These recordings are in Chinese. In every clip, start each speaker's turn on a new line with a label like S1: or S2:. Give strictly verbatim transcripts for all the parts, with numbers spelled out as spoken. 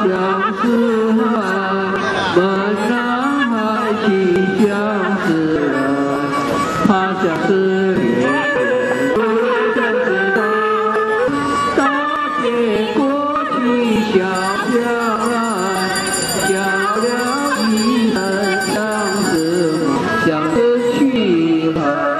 S1: 相思来，问南海起相思来，怕相思恋相思到，道别过去笑相爱，笑了一生相思梦，相思去海。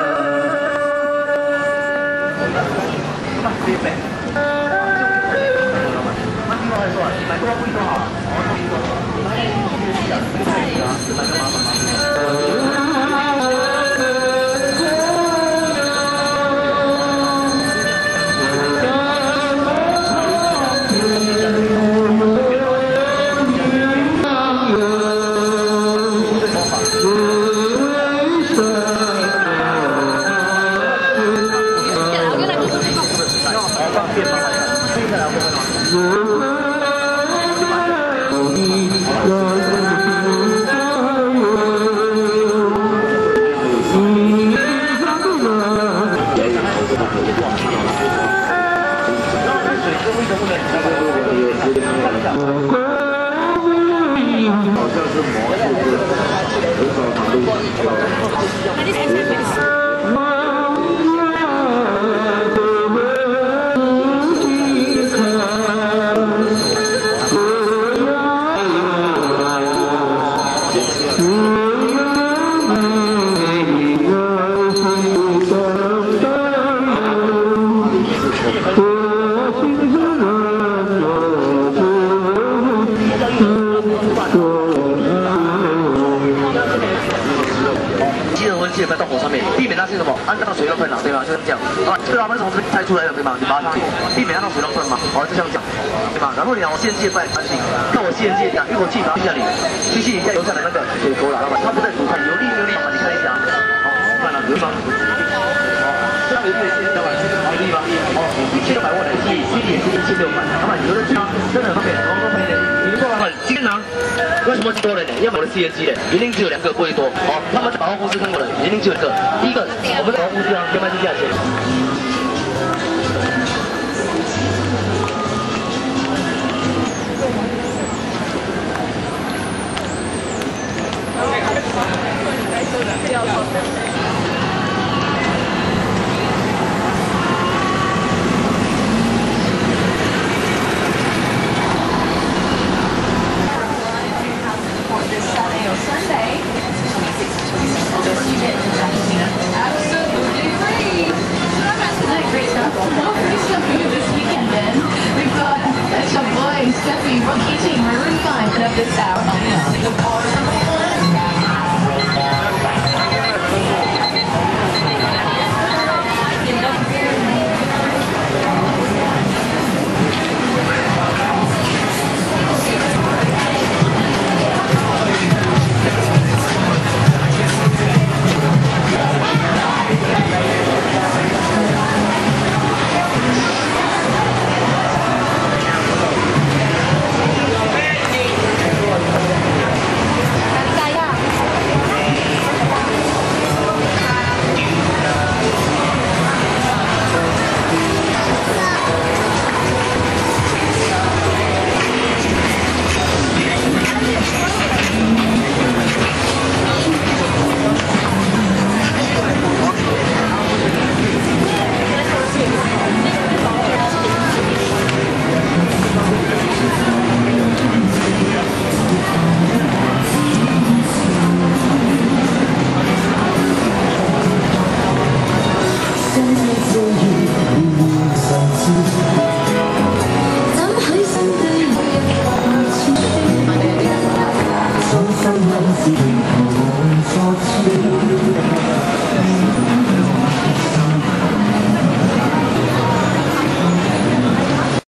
S2: 记得在洞口上面，避免那些什么按到水龙喷啊，对吗？就这样啊，对啊，我们从这边拍出来的，对吗？你把它避免按到水龙喷嘛，好，就这样讲，对吧？然后你让我限界不然安静，看我限界讲，一口气拿下你，吸气一下留下来那个水沟了，老板，它不在煮开，有力有力，你看一下，好，看了，流方，好，这样有力的先，老板，好力吧？好，一千六百万的气，气也是一千六百，老板，有的气啊，真的很方便，很方便的，你们过来，今天呢？ 为什么多人呢？因为我的 C N G 呢，一定只有两个，不会多。哦，他们在百货公司看过的，一定只有一个。第一个，我们的百货公司啊，可以卖出价钱。不要错。
S3: Sunday, twenty-sixth, twenty-seventh, just you get absolutely free. So I've got tonight, great stuff. Well, free stuff for you this weekend, then. We've got that's your boy, Steffi, Rookie Team, Maroon five, put up this out on the bar. Hãy subscribe cho kênh Ghiền Mì Gõ để không bỏ lỡ